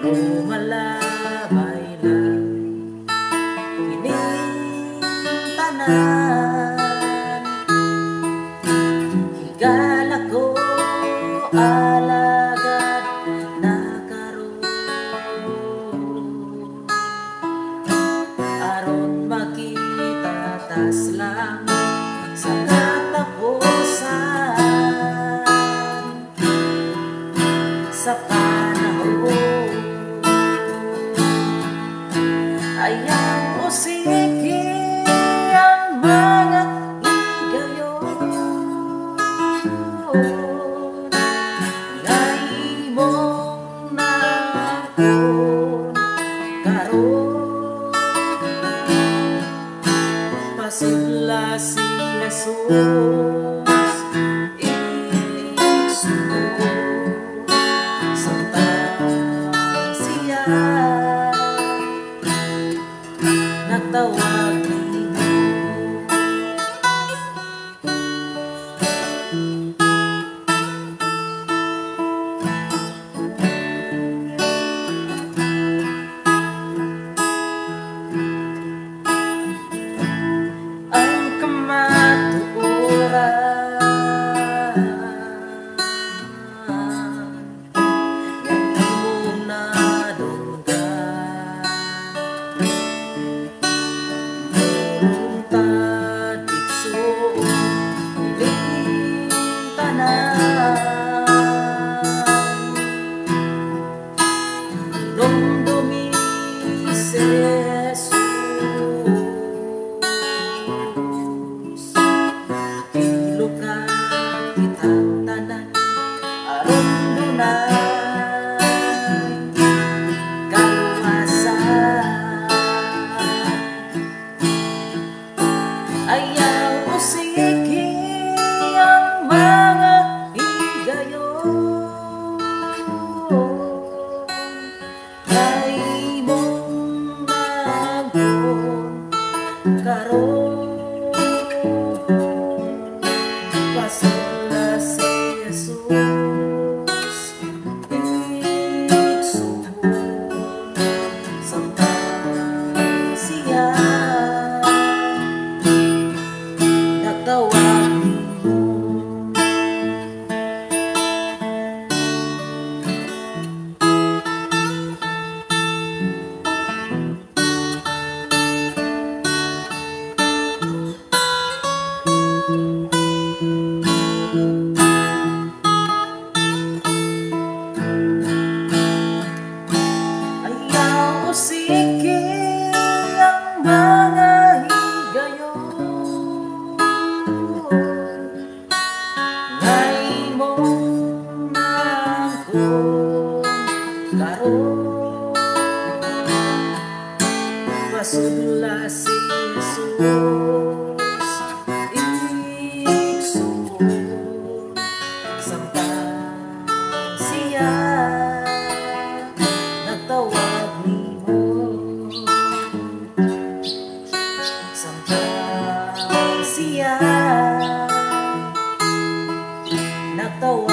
Lumalabay lang kining tanan, higala ko alagad na karon, aron makita tas lang sa katapusan sa panahon. Ayaw usikin ang mga igayon nga imong nakon karon. Pasudla si Jesus igsuon samtang siya nagtawag nimo. Ang kamatuoran yang imong nadunggan, voluntad igsuon ining tanan, dumdumi si Jesus kilukan kitang tanan, aron dunay kaluwasan. Ayaw usikin ang mga higayon nga imong nagtuon karon. Pasudla si Jesus igsuon samtang siya nagtawag nimo. Ayaw usikin ang mga higayon nga imong nakon karon. Pasudla si Jesus igsuon samtang siya nagtawag nimo. Samtang siya nagtawag